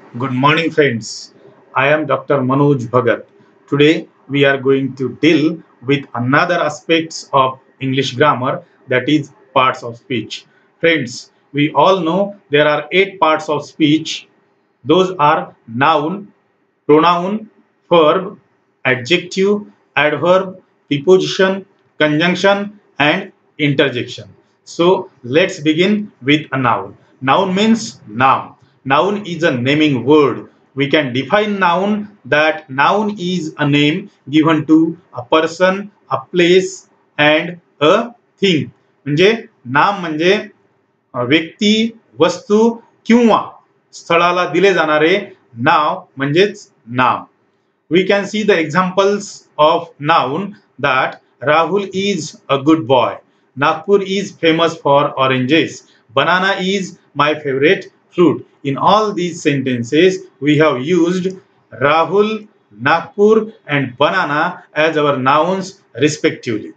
Good morning, friends. I am Dr. Manoj Bhagat. Today, we are going to deal with another aspects of English grammar, that is parts of speech. Friends, we all know there are 8 parts of speech. Those are noun, pronoun, verb, adjective, adverb, preposition, conjunction, and interjection. So let's begin with a noun. Noun means noun. Noun is a naming word. We can define noun that noun is a name given to a person, a place, and a thing. म्हणजे नाम म्हणजे व्यक्ती, वस्तू किंवा स्थळाला दिले जाणारे नाव म्हणजेच नाम. We can see the examples of noun that Rahul is a good boy. Nagpur is famous for oranges. Banana is my favorite fruit. In all these sentences, we have used Rahul, Nagpur, and banana as our nouns respectively.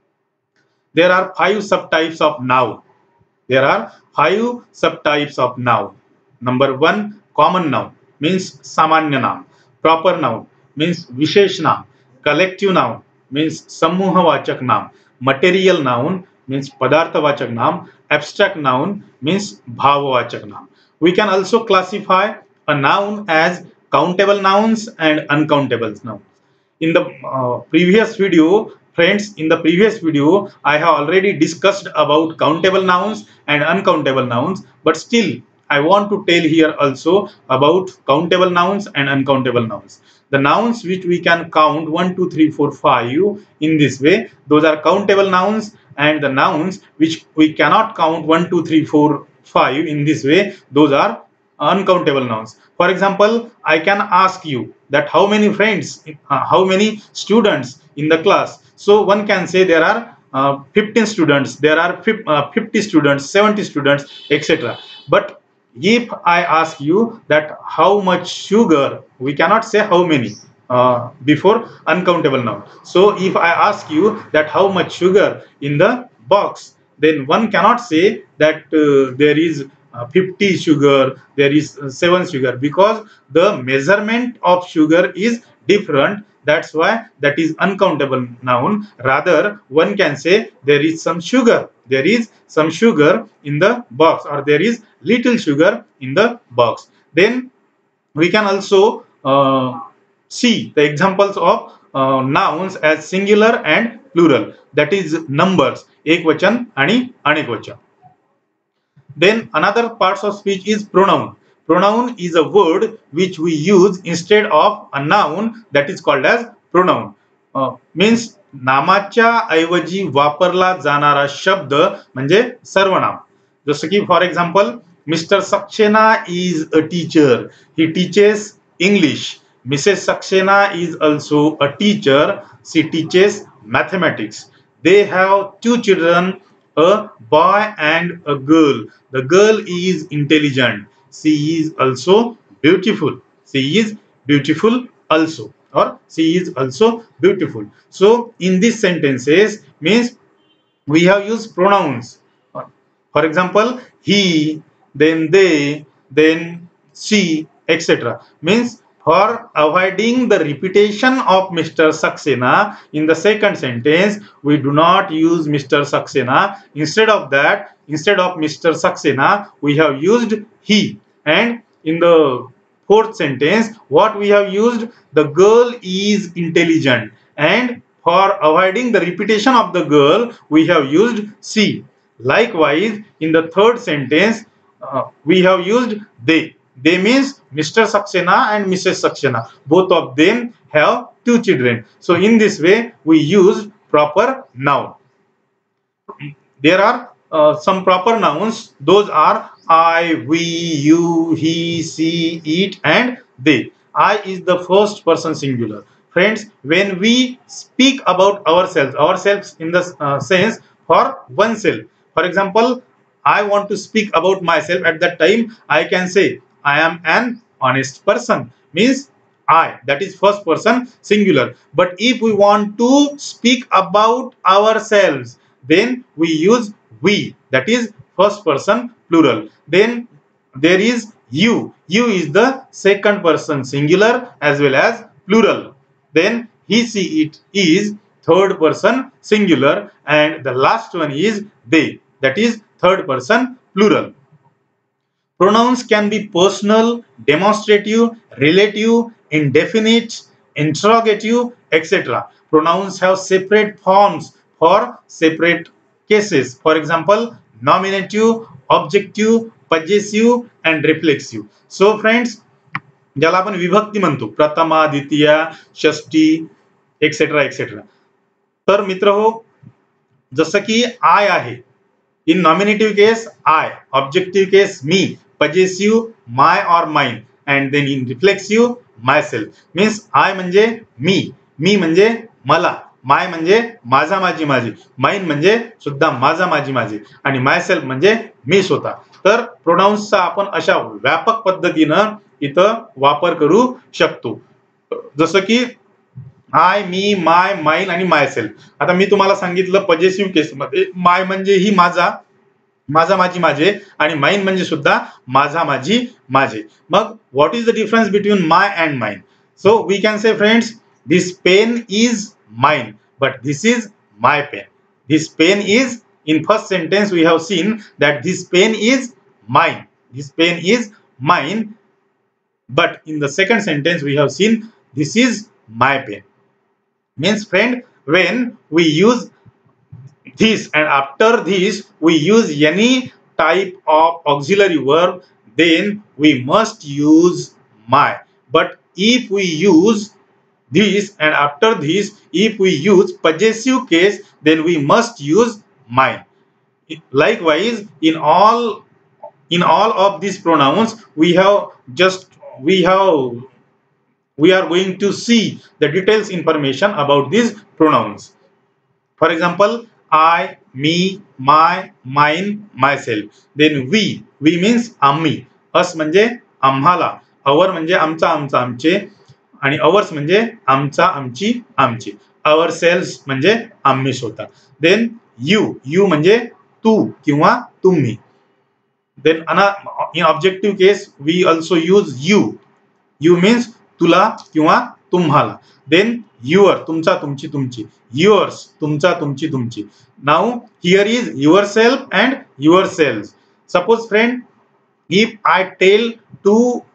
There are 5 subtypes of noun. There are 5 subtypes of noun. Number 1, common noun means samanya naam. Proper noun means vishesh naam. Collective noun means samuhavachak naam. Material noun means padarthavachak naam. Abstract noun means bhavavachak naam. We can also classify a noun as countable nouns and uncountable nouns. In the previous video, friends, in the previous video I have already discussed about countable nouns and uncountable nouns, but still I want to tell here also about countable nouns and uncountable nouns. The nouns which we can count 1 2 3 4 5 in this way, those are countable nouns, and the nouns which we cannot count 1 2 3 4 5 in this way, those are uncountable nouns. For example, I can ask you that how many friends, how many students in the class. So one can say there are 15 students, there are 50 students, 70 students, etc. But if I ask you that how much sugar, we cannot say how many before uncountable noun. So if I ask you that how much sugar in the box, then one cannot say that there is 50 sugar, there is 7 sugar, because the measurement of sugar is different. That's why that is uncountable noun. Rather, one can say there is some sugar, there is some sugar in the box, or there is little sugar in the box. Then we can also see the examples of nouns as singular and plural, that is numbers, ekvachan आणि अनेकवचन. Then another parts of speech is pronoun. Pronoun is a word which we use instead of a noun, that is called as pronoun. Means नामाच्या ऐवजी वापरला जाणारा शब्द म्हणजे सर्वनाम. जसं की for example, mister Saxena is a teacher. He teaches English. Mrs. Saxena is also a teacher. She teaches mathematics. They have 2 children, a boy and a girl. The girl is intelligent. She is also beautiful. She is beautiful also, or she is also beautiful. So in these sentences means we have used pronouns. For example, he, then they, then she, etc. Means for avoiding the repetition of Mr. Saxena in the second sentence, we do not use Mr. Saxena. Instead of that, instead of Mr. Saxena, we have used he. And in the fourth sentence, what we have used? The girl is intelligent. And for avoiding the repetition of the girl, we have used she. Likewise, in the third sentence, we have used they. They means Mr. Saxena and Mrs. Saxena. Both of them have 2 children. So in this way, we use proper noun. There are some proper nouns. Those are I, we, you, he, she, it, and they. I is the first person singular. Friends, when we speak about ourselves in the sense for oneself. For example, I want to speak about myself. At that time, I can say I am an honest person. Means I, that is first person singular. But if we want to speak about ourselves, then we use we, that is first person plural. Then there is You is the second person singular as well as plural. Then he, she, it is third person singular, and the last one is they, that is third person plural. Pronouns can be personal, demonstrative, relative, indefinite, interrogative, etc. Pronouns have separate forms for separate cases. For example, nominative, objective, possessive and reflexive. So friends, ज्याला आपण विभक्ती म्हणतो, प्रथमा, द्वितीया, Shashti etcetera etcetera. तर मित्र हो, जसं की I आहे, in nominative case I, objective case me, possessive my or mine, and then in reflexive myself. Means I म्हणजे मी म्हणजे मला, माय म्हणजे माझा माझी माझी, माइन म्हणजे सुद्धा माझा माझी माझी, आणि मायसेल्फ म्हणजे मी स्वतः. तर प्रोनाउन्सचा आपण अशा व्यापक पद्धतीनं इथं वापर करू शकतो. जसं की आय, मी, माय, माइन आणि मायसेल्फ. आता मी तुम्हाला सांगितलं पॉझिटिव्ह केस मध्ये माय म्हणजे ही माझा, माझा माझी माझे, आणि माइन म्हणजे सुद्धा माझा माझी माझे. मग what is the difference between my and mine? So we can say friends, this pen is mine but this is my pen. This pen is, in first sentence we have seen that this pen is mine. This pen is mine. But in the second sentence we have seen this is my pen. Means friend, when we use this and after this we use any type of auxiliary verb, then we must use my. But if we use this and after this, if we use possessive case, then we must use mine. Likewise, in all of these pronouns we are going to see the details information about these pronouns. For example, I, me, my, mine, myself. Then we means आम्ही, us म्हणजे आम्हाला, our म्हणजे आमचा आमचा आमचे, आणि hours म्हणजे आमचा आमची आमची, अवर सेल्स म्हणजे आम्ही स्वतः. देन यू म्हणजे तू किंवा तुम्ही. Then in objective case we also use you means तुला किंवा तुम्हाला. देन युअर तुमचा तुमची तुमची, युअर्स तुमचा तुमची तुमची. Now here is yourself and yourselves. Suppose friend, if I tell to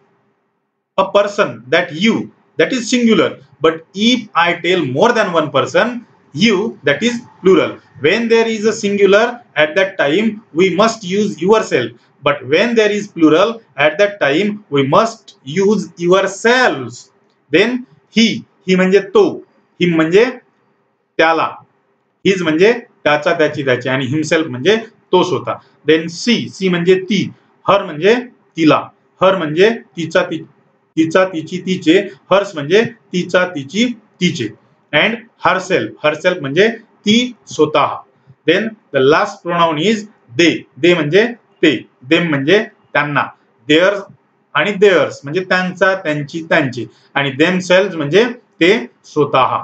a person that you, that is singular, but if I tell more than one person you, that is plural. When there is a singular, at that time we must use yourself, but when there is plural, at that time we must use yourselves. Then he म्हणजे तो, him म्हणजे त्याला, his म्हणजे त्याचा त्याची त्याची, आणि himself म्हणजे तो स्वतः. Then she म्हणजे ती, her म्हणजे तिला, her म्हणजे तिचा तिची तिचे, हर्स म्हणजे तिचा तिची तिचे, अँड हरसेल्फ म्हणजे ती स्वतः. Then the last pronoun is they म्हणजे ते, देम म्हणजे त्यांना, देअर्स आणि देअर्स म्हणजे त्यांचा त्यांची त्यांची, आणि देमसेल्व्स म्हणजे ते स्वतः.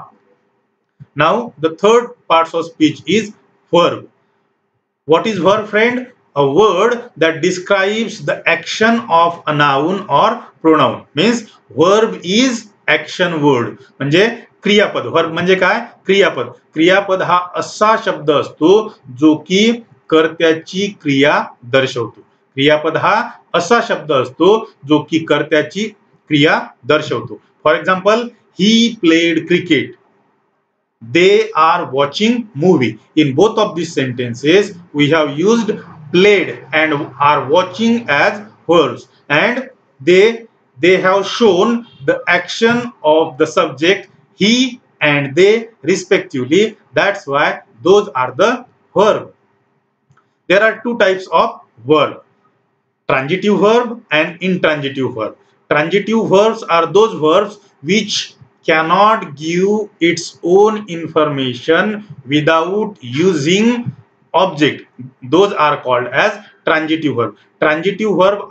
Now the third parts of speech is verb. What is verb, friend? A word that describes the action of a noun or pronoun. Means verb is action word. म्हणजे क्रियापद. वर्ब म्हणजे काय? क्रियापद. क्रियापद हा असा शब्द असतो जो की कर्त्याची क्रिया दर्शवतो. क्रियापद हा असा शब्द असतो जो की कर्त्याची क्रिया दर्शवतो. For example, he played cricket. They are watching movie. In both of these sentences we have used played and are watching as verbs, and they have shown the action of the subject he and they respectively. That's why those are the verb. There are two types of verb: transitive verb and intransitive verb. Transitive verbs are those verbs which cannot give its own information without using object. Those are called as transitive verb. Transitive verb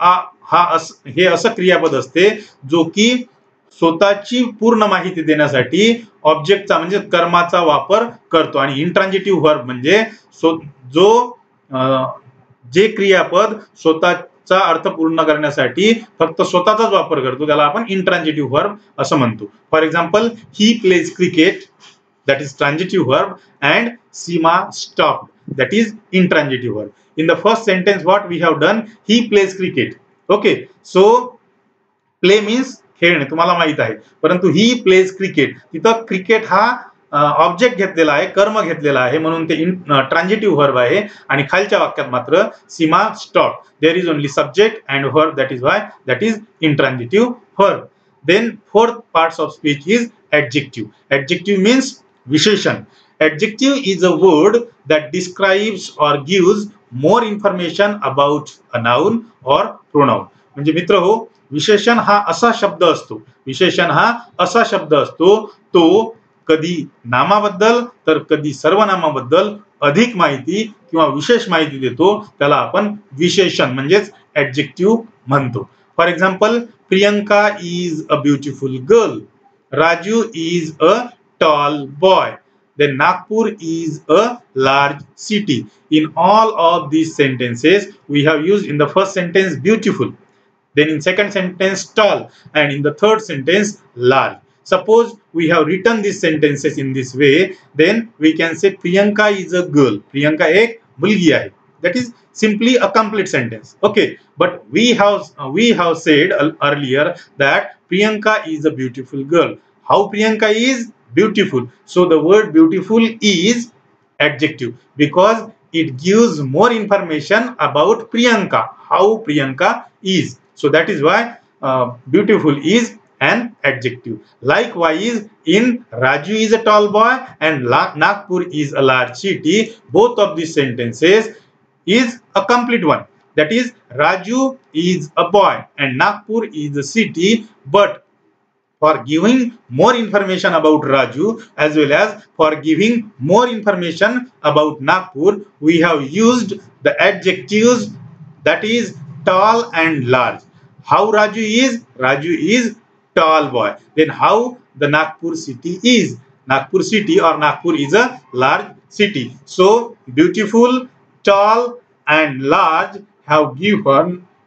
हे असं क्रियापद असते जो की स्वतःची पूर्ण माहिती देण्यासाठी ऑब्जेक्टचा म्हणजे कर्माचा वापर करतो. आणि इंट्रान्झिटिव्ह वर्ब म्हणजे जे क्रियापद स्वतःचा चा अर्थ पूर्ण करण्यासाठी फक्त स्वतःचाच वापर करतो, त्याला आपण इंट्रान्झिटिव्ह व्हर्ब असं म्हणतो. For example, he plays cricket, that is transitive verb, and Seema stopped, that is intransitive verb. In the first sentence what we have done, he plays cricket. Okay, so play means खेळणे, तुम्हाला माहित आहे, परंतु he plays cricket, तिथं cricket हा object घेतलेला आहे, कर्म घेतलेला आहे, म्हणून ते ट्रान्झिटिव्ह व्हर्ब आहे. आणि खालच्या वाक्यात मात्र Seema stop, there is only subject and verb, that is why that is intransitive verb. Then fourth parts of speech is adjective. Adjective means विशेषण. Adjective is a word that describes or gives more information about a noun or pronoun. म्हणजे मित्र हो, विशेषण हा असा शब्द असतो, विशेषण हा असा शब्द असतो, तो कधी नामाबद्दल तर कधी सर्वनामाबद्दल अधिक माहिती किंवा विशेष माहिती देतो, त्याला आपण विशेषण म्हणजेच ऍडजेक्टिव्ह म्हणतो. For example, Priyanka is a beautiful girl. Raju is a tall boy. Then Nagpur is a large city. In all of these sentences, we have used in the first sentence beautiful, then in second sentence tall, and in the third sentence large. Suppose we have written these sentences in this way, then we can say Priyanka is a girl. Priyanka एक मुलगी आहे. That is simply a complete sentence. Okay, but we have said earlier that Priyanka is a beautiful girl. How Priyanka is beautiful? So the word beautiful is adjective because it gives more information about Priyanka, how Priyanka is. So that is why beautiful is an adjective. Likewise, in Raju is a tall boy and Nagpur is a large city, both of these sentences is a complete one. That is, Raju is a boy and Nagpur is a city, but for giving more information about Raju as well as for giving more information about Nagpur, we have used the adjectives, that is tall and large. How Raju is? Raju is tall boy. Then how the Nagpur city is? Nagpur city or Nagpur is a large city. So beautiful, tall and large have given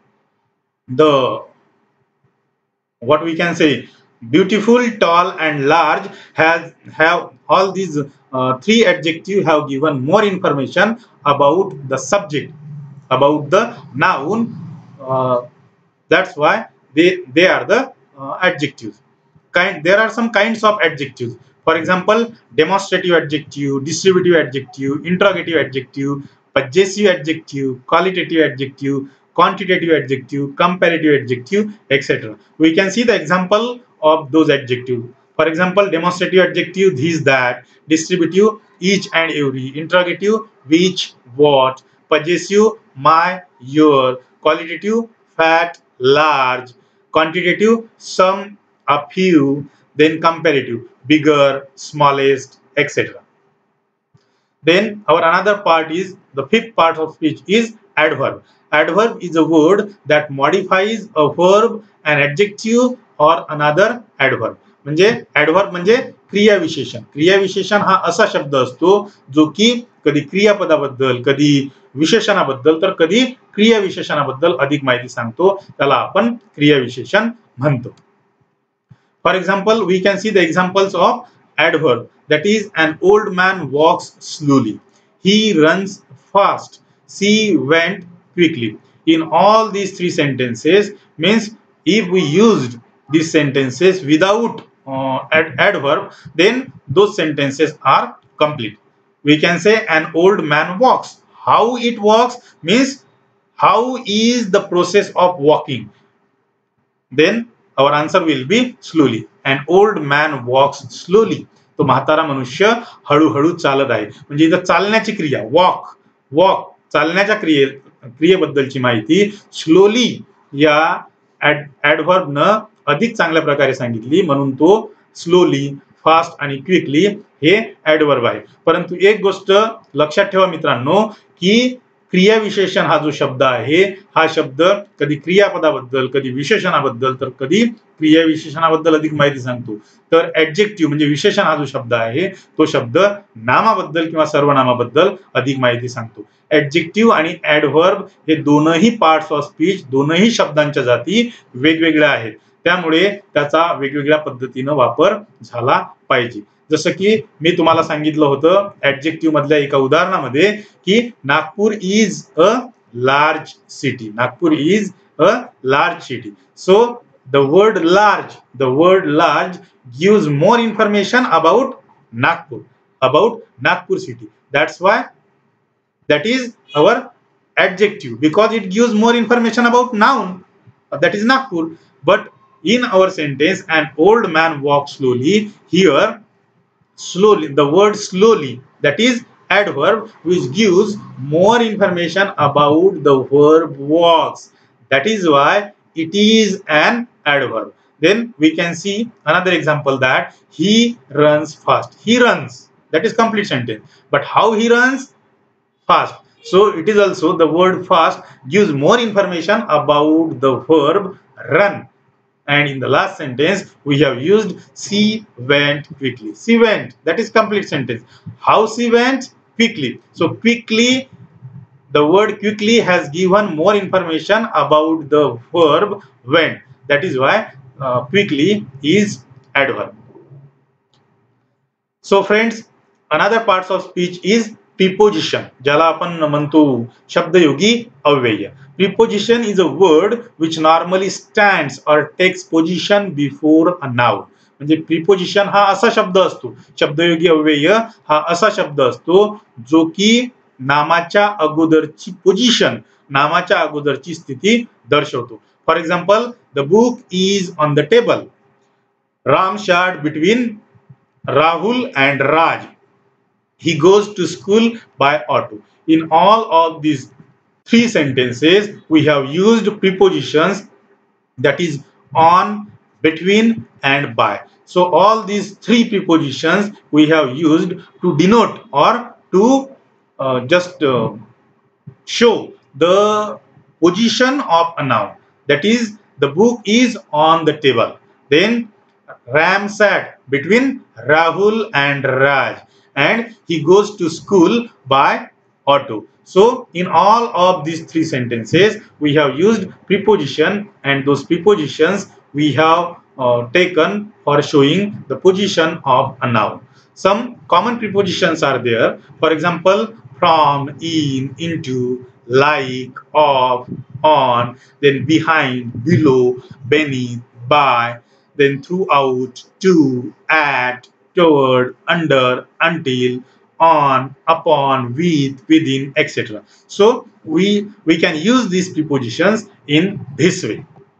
the, what we can say, beautiful, tall and large have all these three adjectives have given more information about the subject, about the noun. That's why they are the adjectives. There are some kinds of adjectives. For example, demonstrative adjective, distributive adjective, interrogative adjective, possessive adjective, qualitative adjective, quantitative adjective, comparative adjective, etc. We can see the example of those adjectives. For example, demonstrative adjective, this, that. Distributive, each and every. Interrogative, which, what. Possessive, my, your. Qualitative, fat, large. Quantitative, some, a few. Then comparative, bigger, smallest, etc. Then our another part is the fifth part of speech is adverb. Adverb is a word that modifies a verb, an adjective or another adverb. म्हणजे adverb म्हणजे क्रियाविशेषण. क्रियाविशेषण हा असा शब्द असतो जो की कधी क्रियापदाबद्दल, कधी विशेषणाबद्दल तर कधी क्रियाविशेषणाबद्दल अधिक माहिती सांगतो, त्याला आपण क्रियाविशेषण म्हणतो. For example, we can see the examples of adverb. That is, an old man walks slowly. He runs fast. She went quickly. In all these three sentences, means if we used these sentences without adverb, then those sentences are complete. We can say an old man walks. How it walks means how is the process of walking. Then our answer will be slowly. An old man walks slowly. तो म्हातारा मनुष्य हळूहळू चालत आहे. म्हणजे इथं चालण्याची क्रिया वॉक चालण्याच्या क्रियेबद्दलची माहिती स्लोली या ऍडव्हर्ब न अधिक चांगल्या प्रकारे सांगितली, म्हणून तो स्लोली, फास्ट आणि क्विकली हे ऍडव्हर्ब आहे. परंतु एक गोष्ट लक्षात ठेवा मित्रांनो, की क्रियाविशेषण हा जो शब्द आहे, हा शब्द कधी क्रियापदाबद्दल, कधी विशेषणाबद्दल, तर कधी क्रियाविशेषणाबद्दल अधिक माहिती सांगतो. तर ऍडजेक्टिव्ह म्हणजे विशेषण हा जो शब्द आहे, तो शब्द नामाबद्दल किंवा सर्वनामाबद्दल अधिक माहिती सांगतो. ऍडजेक्टिव्ह आणि ऍडव्हर्ब हे दोनही पार्ट्स ऑफ स्पीच, दोनही शब्दांच्या जाती वेगवेगळ्या आहेत. त्यामुळे त्याचा वेगवेगळ्या पद्धतीनं वापर झाला पाहिजे. जसं की मी तुम्हाला सांगितलं होतं ऍडजेक्टिव्ह मधल्या एका उदाहरणामध्ये की Nagpur is a large city. Nagpur is a large city. So the word large gives more information about Nagpur city. That's why that is our adjective, because it gives more information about noun, that is Nagpur. But in our sentence, an old man walks slowly, here slowly, the word slowly, that is adverb, which gives more information about the verb walks. That is why it is an adverb. Then we can see another example, that he runs fast. He runs, that is complete sentence. But how he runs? Fast. So it is also, the word fast gives more information about the verb run. And in the last sentence we have used she went quickly. She went, that is complete sentence. How she went? Quickly. So quickly, the word quickly has given more information about the verb went. That is why quickly is adverb. So friends, another parts of speech is preposition, ज्याला आपण म्हणतो शब्दयोगी अव्यय. Preposition is a word which normally stands or takes position before a noun. म्हणजे preposition हा असा शब्द असतो, शब्दयोगी अव्यय हा असा शब्द असतो जो की नामाच्या अगोदरची पोझिशन, नामाच्या अगोदरची स्थिती दर्शवतो. For example, the book is on the table. Ram sat between Rahul and Raj. He goes to school by auto. In all of these three sentences, we have used prepositions, that is on, between, and by. So all these three prepositions we have used to denote or to just show the position of a noun. That is, the book is on the table. Then Ram sat between Rahul and Raj, and he goes to school by auto. So in all of these three sentences we have used preposition, and those prepositions we have taken for showing the position of a noun. Some common prepositions are there. For example, from, in, into, like, of, on, then behind, below, beneath, by, then throughout, to, at, toward, under, until, on, upon, with, within, etc. So we can use these prepositions in this way.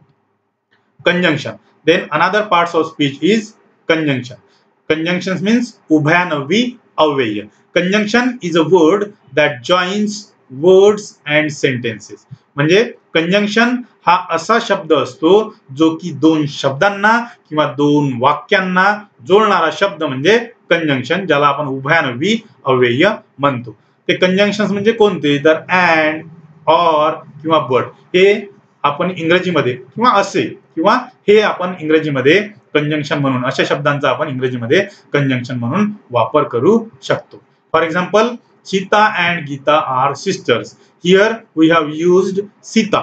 Conjunction. Then another parts of speech is conjunction. Conjunctions means ubhayanavi avyaya. Conjunction is a word that joins words and sentences. म्हणजे conjunction हा असा शब्द असतो जो की दोन शब्दांना किंवा दोन वाक्यांना जोडणारा शब्द म्हणजे कंजंक्शन, ज्याला आपण उभयान्वयी अव्यय म्हणतो. ते कंजंक्शन्स म्हणजे कोणते, तर अँड, ऑर किंवा बट, हे आपण इंग्रजीमध्ये किंवा असे किंवा हे आपण इंग्रजीमध्ये कंजंक्शन म्हणून, अशा शब्दांचा आपण इंग्रजीमध्ये कंजंक्शन म्हणून वापर करू शकतो. For example, Sita and Geeta are sisters. Here we have used Sita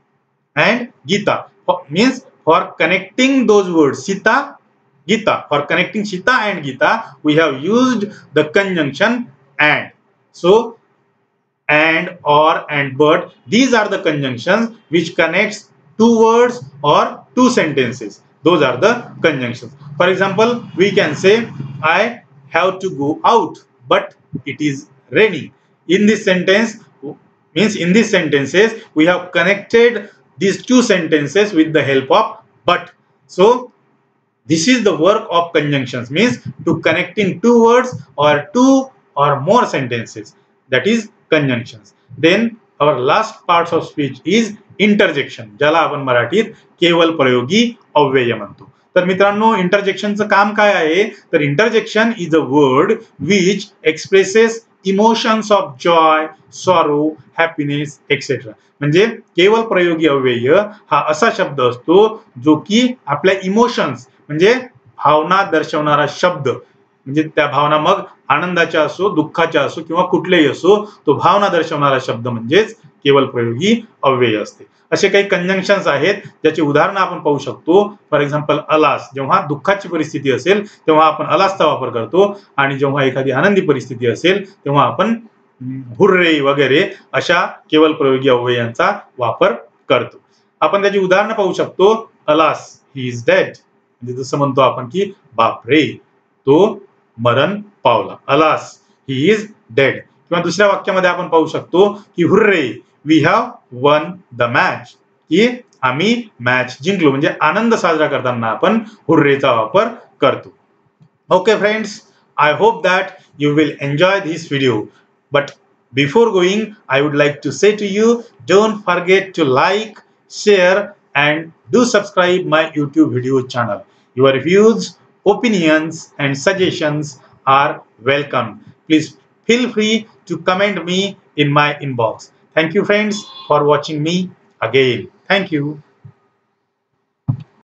and Geeta, means for connecting those words Sita, Geeta. For connecting Sita and Geeta we have used the conjunction and. So and, or, and, but, these are the conjunctions which connects two words or two sentences. Those are the conjunctions. For example, we can say I have to go out but it is raining. In this sentence, means in these sentences we have connected these two sentences with the help of but. So this is the work of conjunctions, means to connecting two words or two or more sentences, that is conjunctions. Then our last parts of speech is interjection, ज्याला आपण मराठीत केवल प्रयोगी अव्यय म्हणतो. तर मित्रांनो, इंटरजेक्शनचं काम काय आहे, तर interjection is a word which expresses emotions of joy, sorrow, happiness etcetera. म्हणजे केवळ प्रयोगी अव्यय हा असा शब्द असतो जो की आपल्या इमोशन्स म्हणजे भावना दर्शवणारा शब्द, म्हणजे त्या भावना मग आनंदाच्या असो, दुःखाच्या असो किंवा कुठलेही असो, तो भावना दर्शवणारा शब्द म्हणजेच केवळ प्रयोगी अव्यय असते. असे काही कंजंक्शन्स आहेत ज्याची उदाहरणं आपण पाहू शकतो. फॉर एक्झाम्पल अलास, जेव्हा दुःखाची परिस्थिती असेल तेव्हा आपण अलासचा वापर करतो, आणि जेव्हा एखादी आनंदी परिस्थिती असेल तेव्हा आपण हुर्रे वगैरे अशा केवळ प्रयोगी अव्ययांचा वापर करतो. आपण त्याची उदाहरणं पाहू शकतो. अलास, ही इज डेड, म्हणजे जसं म्हणतो आपण की बापरे, तो मरण पावला. Alas, he is dead. किंवा दुसऱ्या वाक्यामध्ये आपण पाहू शकतो की hurray, we have won the match, की आम्ही मॅच जिंकलो. म्हणजे आनंद साजरा करताना आपण हुर्रेचा वापर करतो. Okay friends, I hope that you will enjoy this video. But before going, I would like to say to you, don't forget to like, share and do subscribe my YouTube video channel. Your views, opinions and suggestions are welcome. Please feel free to comment me in my inbox. Thank you friends for watching me again. Thank you.